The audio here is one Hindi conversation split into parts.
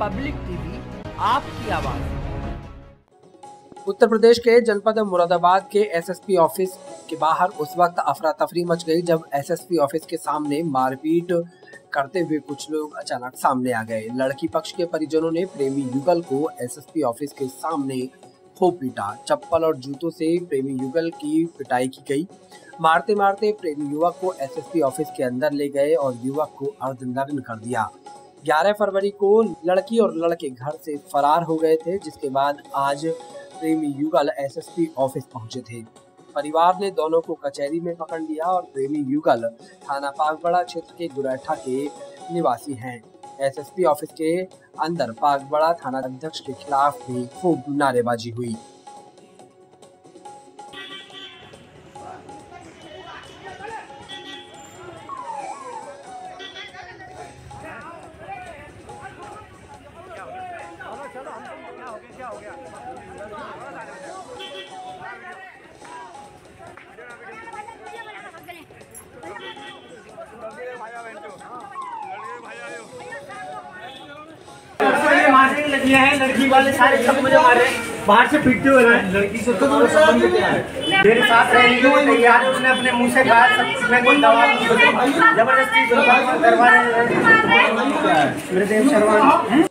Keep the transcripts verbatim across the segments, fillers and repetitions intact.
पब्लिक टीवी आपकी आवाज। उत्तर प्रदेश के जनपद मुरादाबाद के एसएसपी ऑफिस के बाहर उस वक्त अफरा तफरी मच गई जब एसएसपी ऑफिस के सामने मारपीट करते हुए कुछ लोग अचानक सामने आ गए। लड़की पक्ष के परिजनों ने प्रेमी युगल को एसएसपी ऑफिस के सामने खूब पीटा। चप्पल और जूतों से प्रेमी युगल की पिटाई की गई। मारते मारते प्रेमी युवक को एसएसपी ऑफिस के अंदर ले गए और युवक को अर्धनग्न कर दिया। ग्यारह फरवरी को लड़की और लड़के घर से फरार हो गए थे, जिसके बाद आज प्रेमी युगल एसएसपी ऑफिस पहुंचे थे। परिवार ने दोनों को कचहरी में पकड़ लिया और प्रेमी युगल थाना पागबड़ा क्षेत्र के गुरैठा के निवासी हैं। एसएसपी ऑफिस के अंदर पागबड़ा थाना अध्यक्ष के खिलाफ भी खूब नारेबाजी हुई। लगी है लड़की वाले सारे सब मुझे मारे बाहर से पीटते हुए हैं। लड़की से तो संबंध क्या है? मेरे साथ रहने के लिए तैयार है। उसने अपने मुंह से कहा सब मैं कोई दवा जबरदस्ती करवाने मेरे देव शर्मा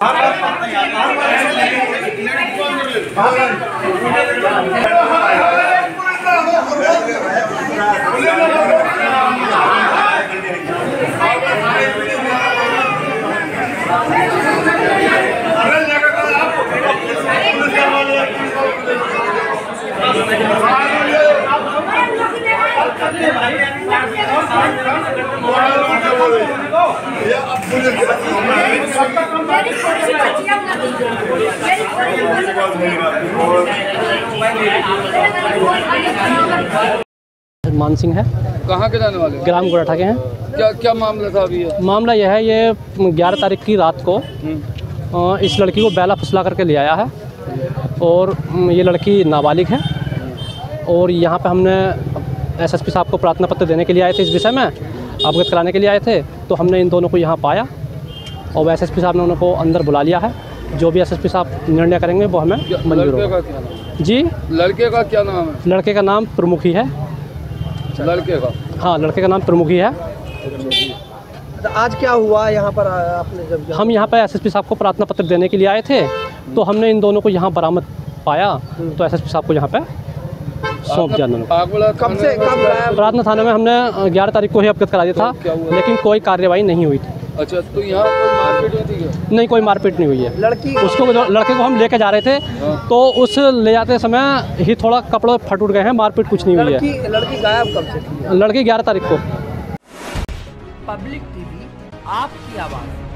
मान सिंह है। कहाँ के रहने वाले? ग्राम गुरैठा के हैं। क्या क्या मामला था अभी? मामला यह है, ये ग्यारह तारीख की रात को इस लड़की को बैला फुसला करके ले आया है और ये लड़की नाबालिग है और यहाँ पे हमने एसएसपी साहब को प्रार्थना पत्र देने के लिए आए थे, इस विषय में अवगत कराने के लिए आए थे। तो हमने इन दोनों को यहाँ पाया और एसएसपी साहब ने उनको अंदर बुला लिया है। जो भी एसएसपी साहब निर्णय करेंगे वो हमें मंजूर होगा। जी, लड़के का क्या नाम है? लड़के का नाम प्रमुखी है। लड़के का? हाँ, लड़के का नाम प्रमुखी है। तो आज क्या हुआ यहाँ पर? आपने जब हम यहाँ पर एसएसपी साहब को प्रार्थना पत्र देने के लिए आए थे तो हमने इन दोनों को यहाँ बरामद पाया तो एसएसपी साहब को यहाँ पे सौंप दिया। कब से कब? प्रार्थना थाने में हमने ग्यारह तारीख को ही अवगत करा दिया था, लेकिन कोई कार्रवाई नहीं हुई थी। अच्छा, तो यहाँ कोई मारपीट हुई थी क्या? नहीं, कोई मारपीट नहीं हुई है। लड़की उसको लड़के को हम लेके जा रहे थे तो उस ले जाते समय ही थोड़ा कपड़े फट उठ गए हैं, मारपीट कुछ नहीं हुई है। लड़की गायब कब से थी? लड़की ग्यारह तारीख को। पब्लिक टीवी आपकी आवाज़।